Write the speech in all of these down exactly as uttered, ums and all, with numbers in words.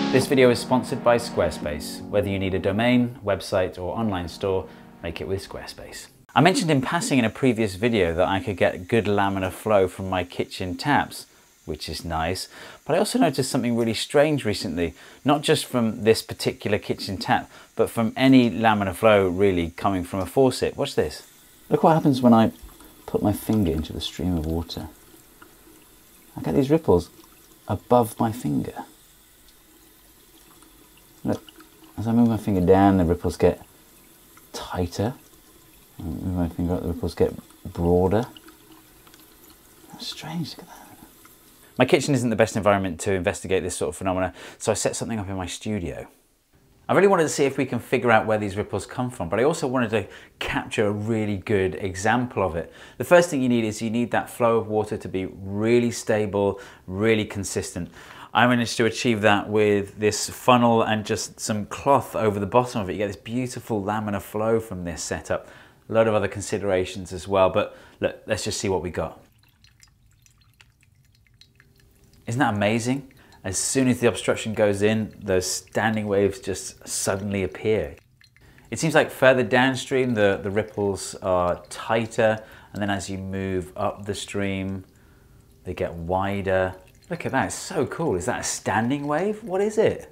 This video is sponsored by Squarespace. Whether you need a domain, website, or online store, make it with Squarespace. I mentioned in passing in a previous video that I could get good laminar flow from my kitchen taps, which is nice, but I also noticed something really strange recently, not just from this particular kitchen tap, but from any laminar flow really coming from a faucet. Watch this. Look what happens when I put my finger into the stream of water. I get these ripples above my finger. Look, as I move my finger down, the ripples get tighter. I move my finger up, the ripples get broader. That's strange, look at that. My kitchen isn't the best environment to investigate this sort of phenomena, so I set something up in my studio. I really wanted to see if we can figure out where these ripples come from, but I also wanted to capture a really good example of it. The first thing you need is you need that flow of water to be really stable, really consistent. I managed to achieve that with this funnel and just some cloth over the bottom of it. You get this beautiful laminar flow from this setup. A lot of other considerations as well, but look, let's just see what we got. Isn't that amazing? As soon as the obstruction goes in, those standing waves just suddenly appear. It seems like further downstream, the, the ripples are tighter, and then as you move up the stream, they get wider. Look at that, it's so cool. Is that a standing wave? What is it?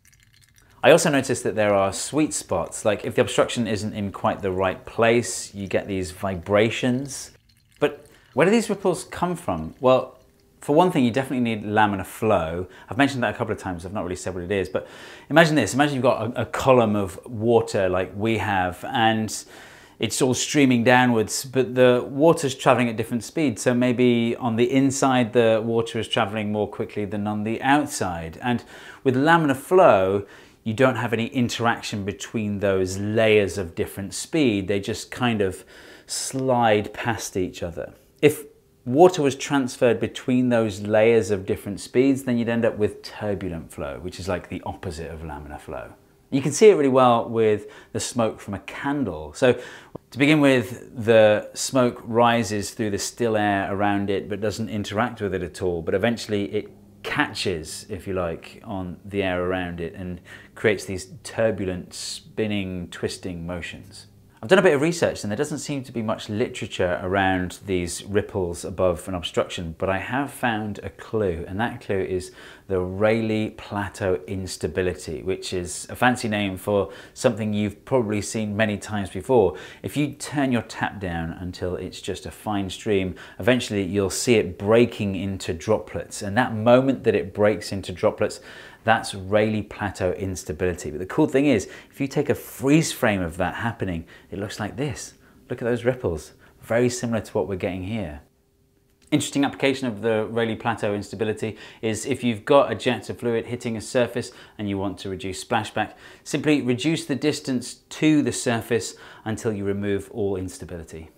I also noticed that there are sweet spots, like if the obstruction isn't in quite the right place, you get these vibrations. But where do these ripples come from? Well, for one thing, you definitely need laminar flow. I've mentioned that a couple of times, I've not really said what it is, but imagine this, imagine you've got a, a column of water like we have, and it's all streaming downwards, but the water's traveling at different speeds. So maybe on the inside, the water is traveling more quickly than on the outside. And with laminar flow, you don't have any interaction between those layers of different speed. They just kind of slide past each other. If water was transferred between those layers of different speeds, then you'd end up with turbulent flow, which is like the opposite of laminar flow. You can see it really well with the smoke from a candle. So to begin with, the smoke rises through the still air around it, but doesn't interact with it at all. But eventually it catches, if you like, on the air around it and creates these turbulent, spinning, twisting motions. I've done a bit of research and there doesn't seem to be much literature around these ripples above an obstruction, but I have found a clue, and that clue is the Rayleigh-Plateau instability, which is a fancy name for something you've probably seen many times before. If you turn your tap down until it's just a fine stream, eventually you'll see it breaking into droplets, and that moment that it breaks into droplets, that's Rayleigh-Plateau instability. But the cool thing is, if you take a freeze frame of that happening, it looks like this. Look at those ripples. Very similar to what we're getting here. Interesting application of the Rayleigh-Plateau instability is if you've got a jet of fluid hitting a surface and you want to reduce splashback, simply reduce the distance to the surface until you remove all instability.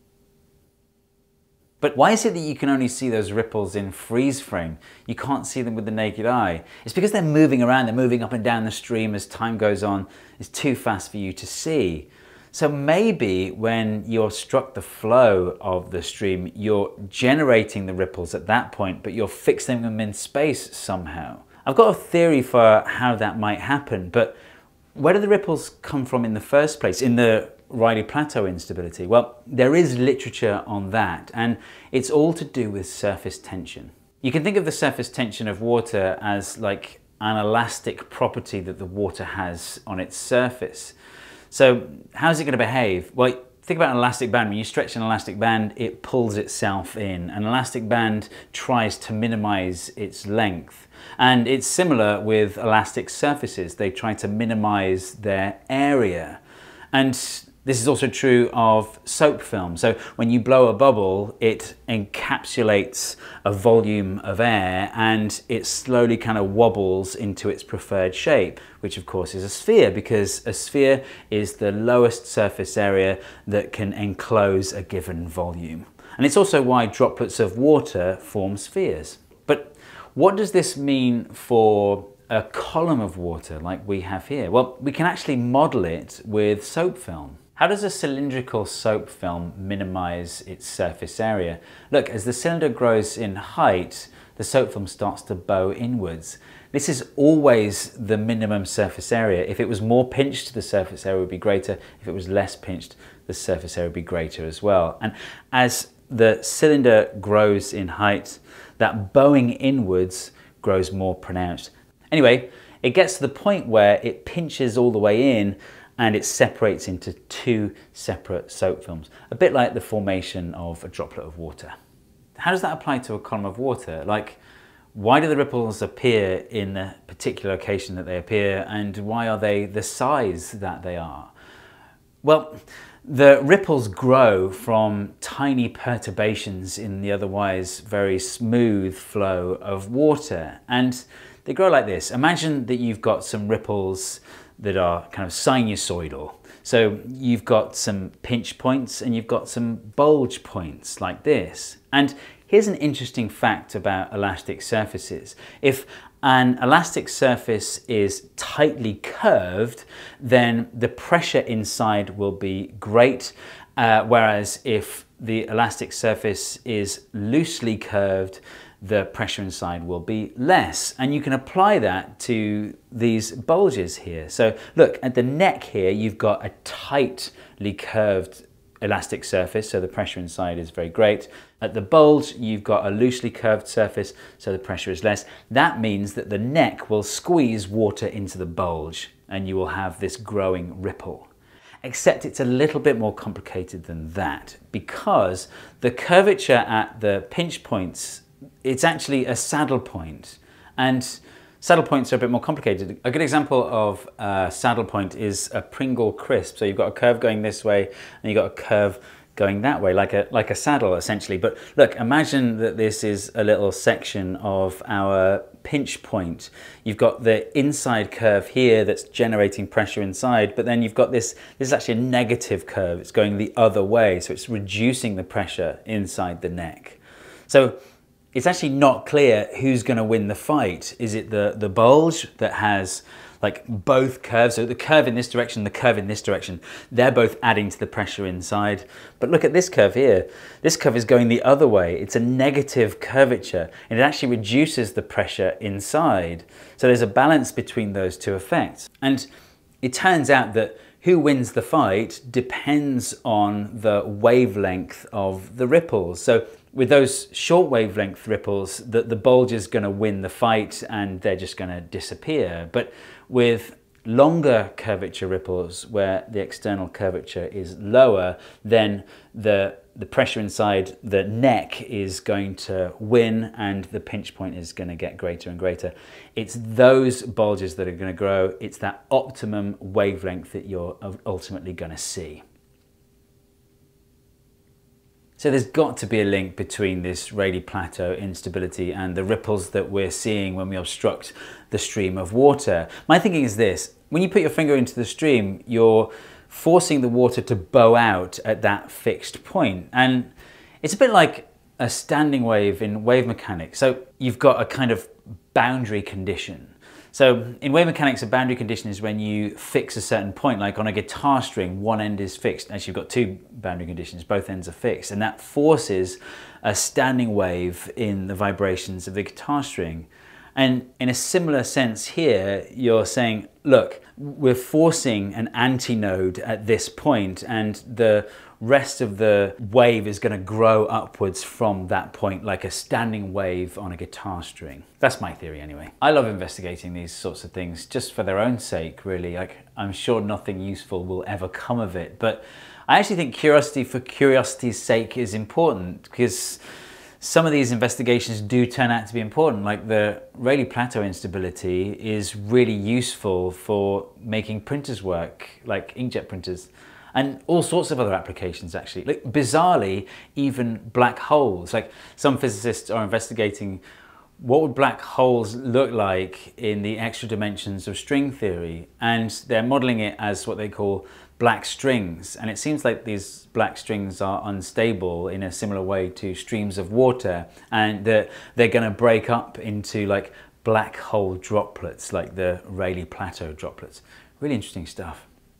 But why is it that you can only see those ripples in freeze frame? You can't see them with the naked eye. It's because they're moving around, they're moving up and down the stream as time goes on. It's too fast for you to see. So maybe when you obstruct the flow of the stream, you're generating the ripples at that point, but you're fixing them in space somehow. I've got a theory for how that might happen, but where do the ripples come from in the first place, in the Rayleigh-Plateau instability? Well, there is literature on that, and it's all to do with surface tension. You can think of the surface tension of water as like an elastic property that the water has on its surface. So how's it going to behave? Well, think about an elastic band. When you stretch an elastic band, it pulls itself in. An elastic band tries to minimize its length. And it's similar with elastic surfaces. They try to minimize their area. And this is also true of soap film. So when you blow a bubble, it encapsulates a volume of air and it slowly kind of wobbles into its preferred shape, which of course is a sphere, because a sphere is the lowest surface area that can enclose a given volume. And it's also why droplets of water form spheres. But what does this mean for a column of water like we have here? Well, we can actually model it with soap film. How does a cylindrical soap film minimize its surface area? Look, as the cylinder grows in height, the the soap film starts to bow inwards. This is always the minimum surface area. If it was more pinched, the surface area would be greater. If it was less pinched, the surface area would be greater as well. And as the cylinder grows in height, that bowing inwards grows more pronounced. Anyway, it gets to the point where it pinches all the way in and it separates into two separate soap films, a bit like the formation of a droplet of water. How does that apply to a column of water? Like, why do the ripples appear in the particular location that they appear, and why are they the size that they are? Well, the ripples grow from tiny perturbations in the otherwise very smooth flow of water, and they grow like this. Imagine that you've got some ripples that are kind of sinusoidal. So you've got some pinch points and you've got some bulge points like this. And here's an interesting fact about elastic surfaces. If an elastic surface is tightly curved, then the pressure inside will be great, uh, whereas if the elastic surface is loosely curved, the pressure inside will be less. And you can apply that to these bulges here. So look, at the neck here, you've got a tightly curved elastic surface, so the pressure inside is very great. At the bulge, you've got a loosely curved surface, so the pressure is less. That means that the neck will squeeze water into the bulge, and you will have this growing ripple. Except it's a little bit more complicated than that, because the curvature at the pinch points, it's actually a saddle point, and saddle points are a bit more complicated. A good example of a saddle point is a Pringle crisp. So you've got a curve going this way and you've got a curve going that way, like a, like a saddle essentially. But look, imagine that this is a little section of our pinch point. You've got the inside curve here that's generating pressure inside, but then you've got this, this is actually a negative curve. It's going the other way, so it's reducing the pressure inside the neck. So it's actually not clear who's going to win the fight. Is it the, the bulge that has like both curves, so the curve in this direction, the curve in this direction, they're both adding to the pressure inside. But look at this curve here. This curve is going the other way. It's a negative curvature, and it actually reduces the pressure inside. So there's a balance between those two effects. And it turns out that who wins the fight depends on the wavelength of the ripples. So with those short wavelength ripples, the, the bulge is going to win the fight and they're just going to disappear. But with longer curvature ripples, where the external curvature is lower, then the, the pressure inside the neck is going to win and the pinch point is going to get greater and greater. It's those bulges that are going to grow. It's that optimum wavelength that you're ultimately going to see. So there's got to be a link between this Rayleigh-Plateau instability and the ripples that we're seeing when we obstruct the stream of water. My thinking is this: when you put your finger into the stream, you're forcing the water to bow out at that fixed point. And it's a bit like a standing wave in wave mechanics. So you've got a kind of boundary condition. So in wave mechanics, a boundary condition is when you fix a certain point, like on a guitar string, one end is fixed. Actually, you've got two boundary conditions, both ends are fixed, and that forces a standing wave in the vibrations of the guitar string. And in a similar sense here, you're saying, look, we're forcing an antinode at this point, and the rest of the wave is going to grow upwards from that point, like a standing wave on a guitar string. That's my theory anyway. I love investigating these sorts of things just for their own sake, really. Like, I'm sure nothing useful will ever come of it, but I actually think curiosity for curiosity's sake is important, because some of these investigations do turn out to be important. Like the Rayleigh-Plateau instability is really useful for making printers work, like inkjet printers, and all sorts of other applications actually. Like, bizarrely, even black holes. Like, some physicists are investigating what would black holes look like in the extra dimensions of string theory, and they're modeling it as what they call black strings. And it seems like these black strings are unstable in a similar way to streams of water, and that they're going to break up into like black hole droplets, like the Rayleigh-Plateau droplets. Really interesting stuff.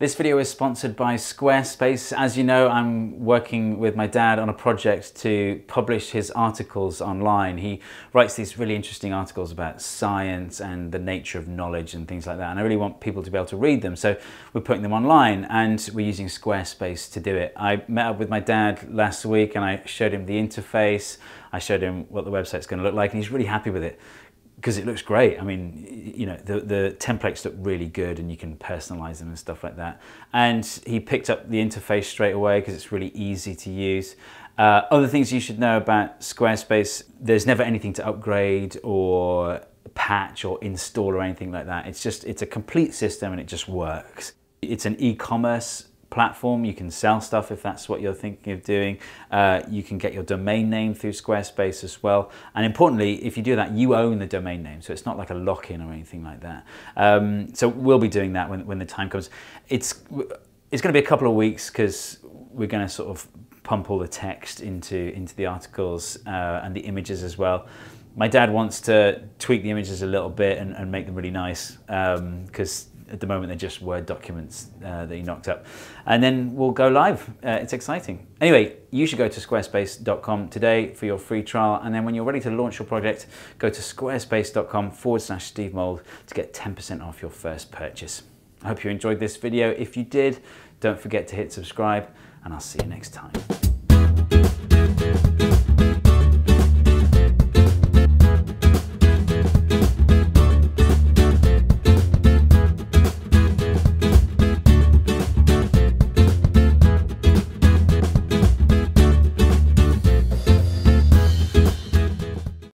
This video is sponsored by Squarespace. As you know, I'm working with my dad on a project to publish his articles online. He writes these really interesting articles about science and the nature of knowledge and things like that. And I really want people to be able to read them. So we're putting them online and we're using Squarespace to do it. I met up with my dad last week and I showed him the interface. I showed him what the website's going to look like and he's really happy with it, because it looks great. I mean, you know, the, the templates look really good and you can personalize them and stuff like that. And he picked up the interface straight away because it's really easy to use. Uh, other things you should know about Squarespace: there's never anything to upgrade or patch or install or anything like that. It's just, it's a complete system and it just works. It's an e-commerce platform. You can sell stuff if that's what you're thinking of doing. Uh, you can get your domain name through Squarespace as well. And importantly, if you do that, you own the domain name. So it's not like a lock-in or anything like that. Um, so we'll be doing that when, when the time comes. It's, it's going to be a couple of weeks because we're going to sort of pump all the text into, into the articles uh, and the images as well. My dad wants to tweak the images a little bit and, and make them really nice because um, at the moment they're just Word documents uh, that he knocked up. And then we'll go live. Uh, it's exciting. Anyway, you should go to squarespace dot com today for your free trial. And then when you're ready to launch your project, go to squarespace dot com forward slash Steve Mould to get ten percent off your first purchase. I hope you enjoyed this video. If you did, don't forget to hit subscribe and I'll see you next time.